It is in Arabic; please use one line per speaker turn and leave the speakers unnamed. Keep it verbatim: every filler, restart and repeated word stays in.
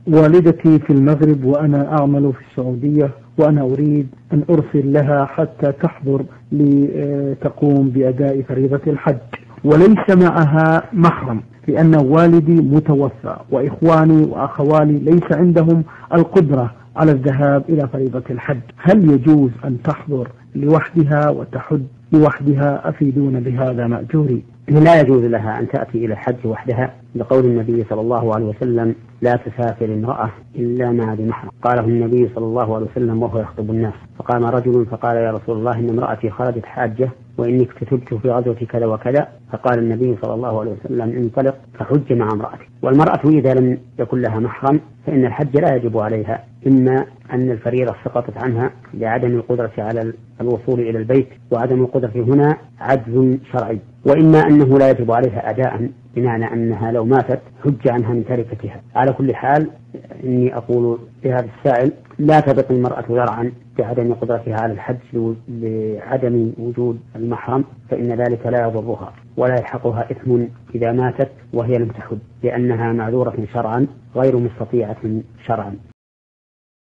والدتي في المغرب وأنا أعمل في السعودية، وأنا أريد أن أرسل لها حتى تحضر لتقوم بأداء فريضة الحج، وليس معها محرم لأن والدي متوفى، وإخواني وأخوالي ليس عندهم القدرة على الذهاب إلى فريضة الحج. هل يجوز أن تحضر لوحدها وتحج لوحدها؟ أفيدون بهذا مأجوري.
لا يجوز لها أن تأتي إلى الحج وحدها، لقول النبي صلى الله عليه وسلم: لا تسافر امرأة إلا مع ذي محرم. قاله النبي صلى الله عليه وسلم وهو يخطب الناس، فقام رجل فقال: يا رسول الله، إن امرأتي خرجت حاجة وإني اكتتبت في غزوة كذا وكذا. فقال النبي صلى الله عليه وسلم: انطلق فحج مع امرأتك. والمرأة إذا لم يكن لها محرم فإن الحج لا يجب عليها، إما أن الفريضة سقطت عنها لعدم القدرة على الوصول إلى البيت، وعدم القدرة هنا عجز شرعي، وإما أنه لا يجب عليها أداء، بمعنى أنها لو ماتت حج عنها من تركتها. على كل حال إني أقول لهذا السائل: لا تبقى المرأة ذرعا بعدم قدرتها على الحج لعدم وجود المحرم، فإن ذلك لا يضرها ولا يلحقها إثم إذا ماتت وهي لم تحج، لأنها معذورة شرعا غير مستطيعة شرعا.